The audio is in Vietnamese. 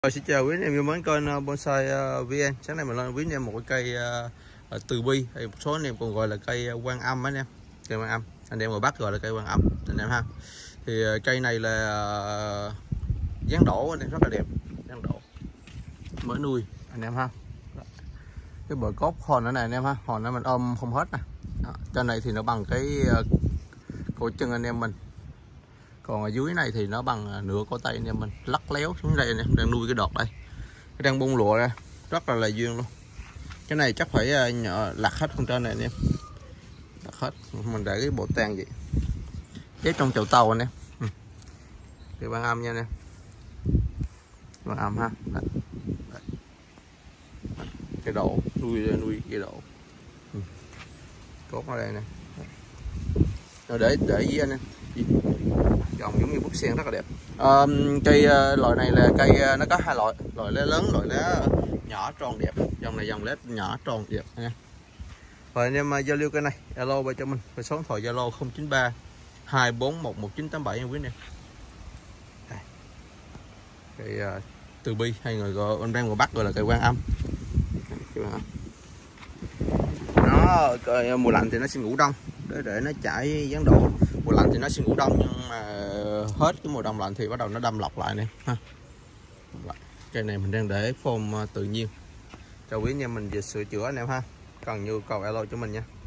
Xin chào quý anh em yêu mến kênh Bonsai VN. Sáng nay mình lên quý anh em một cái cây từ bi, hay một số anh em còn gọi là cây quan âm anh em. Cây quan âm, anh em ngoài Bắc gọi là cây quan âm anh em ha. Thì cây này là dáng đổ anh em, rất là đẹp, dáng đổ mới nuôi anh em ha. Cái bờ cốt hòn ở này anh em ha, hòn nó mình ôm không hết nè. Trên này thì nó bằng cái cổ chân anh em mình, còn ở dưới này thì nó bằng nửa cổ tay anh em mình, lắc léo xuống đây anh em. Đang nuôi cái đọt đây, cái đang bung lụa ra rất là duyên luôn. Cái này chắc phải nhỏ lặt hết con trên này anh em, lặt hết. Mình để cái bộ tang vậy chế trong chậu tàu anh em. Cái ban âm nha anh em, ban âm ha. Đấy. Cái đổ nuôi cái đổ cốt ở đây nè, rồi để với anh em trồng giống như búp sen rất là đẹp. Cây loại này là cây nó có hai loại, loại lá lớn, loại lá nhỏ tròn đẹp. Dòng này dòng lá nhỏ tròn đẹp nha. Rồi anh em giao lưu cây này alo về cho mình với số điện thoại Zalo 093 241 1987 nha quý anh em. Cây từ bi hay người gọi anh đang ngoài Bắc gọi là cây quan âm. Nó mùa lạnh thì nó sẽ ngủ đông để nó chảy dáng độ. Mùa lạnh thì nó sẽ ngủ đông, nhưng mà hết cái mùa đông lạnh thì bắt đầu nó đâm lọc lại nè ha. Cây này mình đang để form tự nhiên cho quý anh em mình về sửa chữa anh em ha. Cần nhu cầu alo cho mình nha.